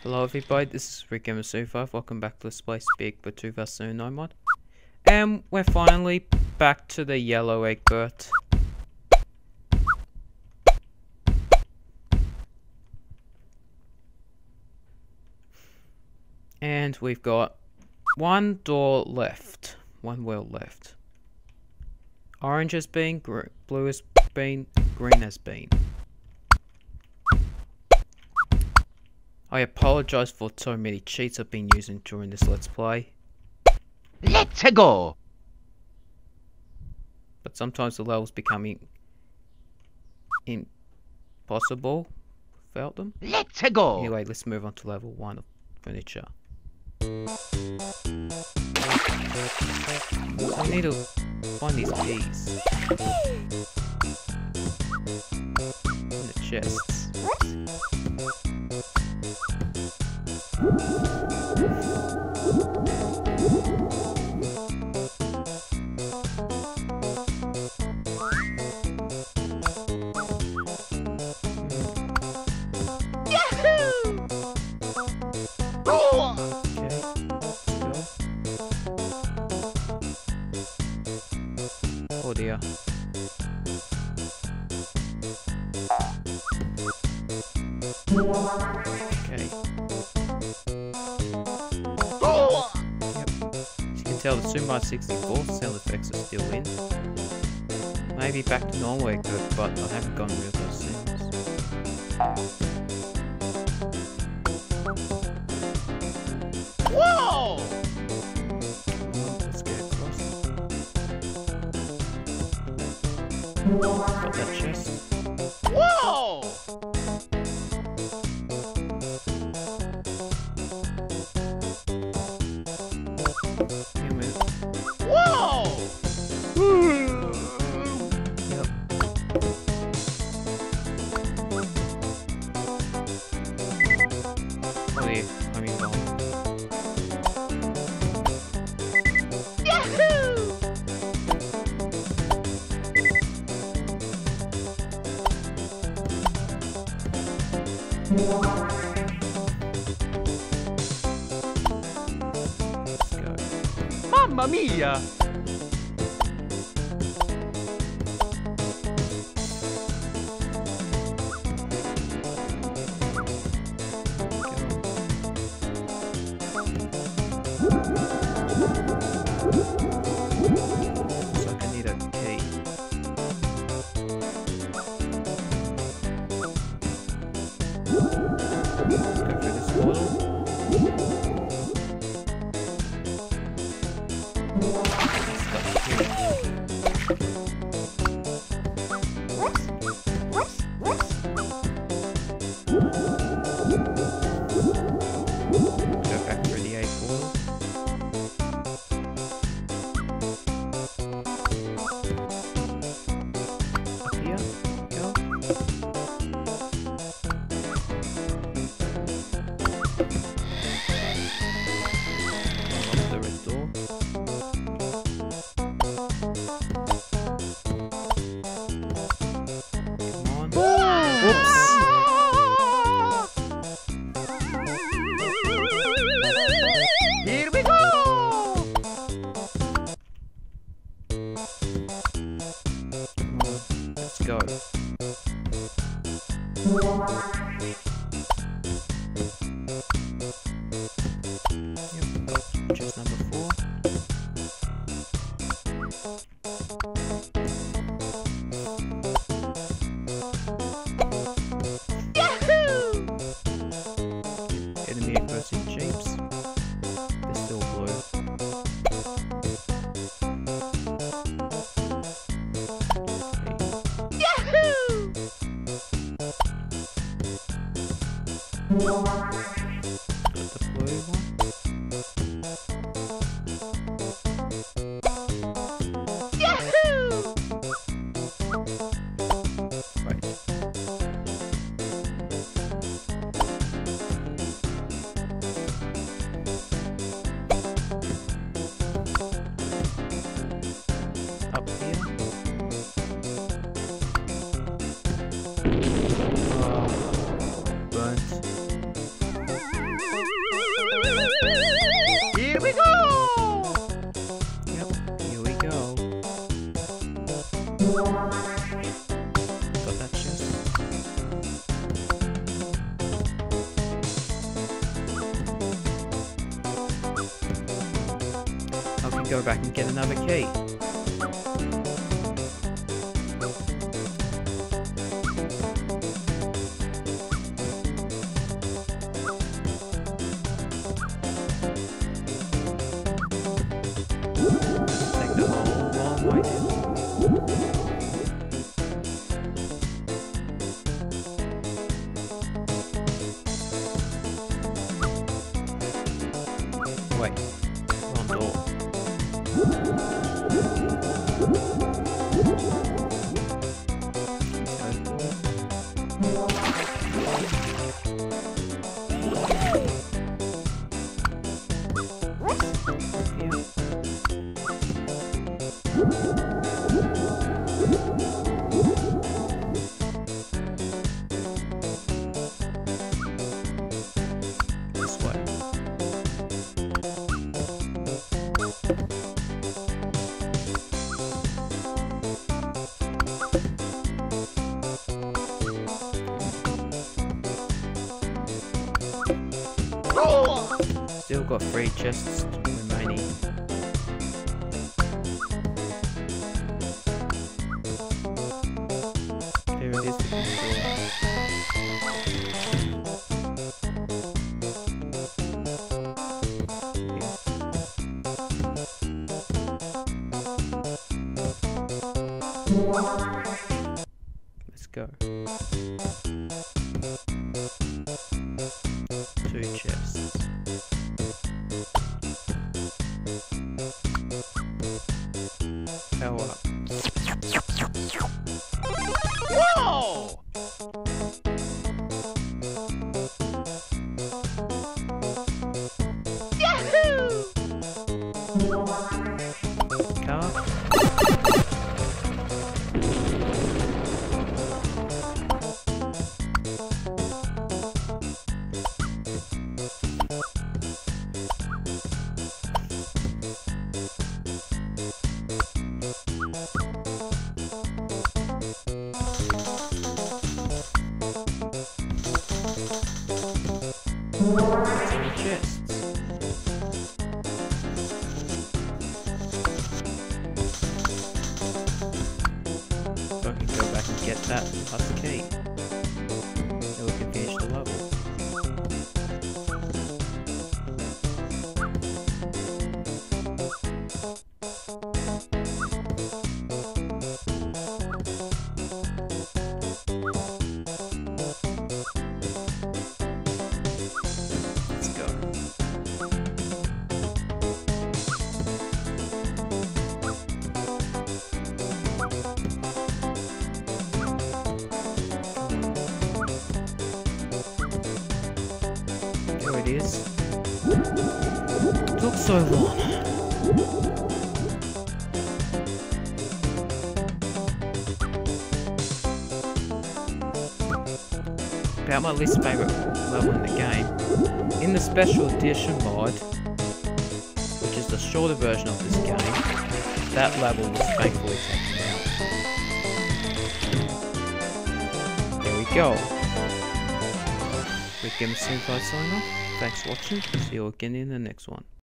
Hello everybody, this is Eggbert. Welcome back to Let's Play Speedy Eggbert 2009 mod. And we're finally back to the yellow Eggbert. And we've got one door left, one wheel left. Orange has been, blue has been, green has been. I apologize for so many cheats I've been using during this Let's Play. Let's go! But sometimes the levels becoming impossible without them. Let's go! Anyway, let's move on to level 1 of furniture. I need to find these keys. In the chests. Oh dear. Okay. Yep. As you can tell, the Super Mario 64 sound effects are still in. Maybe back to normal Eggbert, but I haven't gone real those sounds. Whoa! Let's get across. Got that chest. Whoa! Here we go. Whoa! Yep. Oh yeah, I mean gone. Let's go. Mamma mia! Looks like I need a key. Let's go through this portal. Go back through the A portal. Up here, go. Unlock the red door. Come on. Oops. Here we go! Come on. Let's go. Yep. Chest number 4. Enemy aggressive jeeps. They're still blue. Got the blue one. Right. Up here. Burnt. Got that chest. I can go back and get another key. Take the whole long way down. Wait, wrong door. This way. Still got 3 chests remaining. Here it is. Let's go. 2 chests. Power up. Whoa! Yahoo! Car. Chests. So I can go back and get that plus the key. Then we can finish the level. Let's go. There it is. Took so long. About my least favourite level in the game. In the special edition mod, which is the shorter version of this game, that level was thankfully taken out. There we go. We're going to see if I sign off. Thanks for watching. See you again in the next one.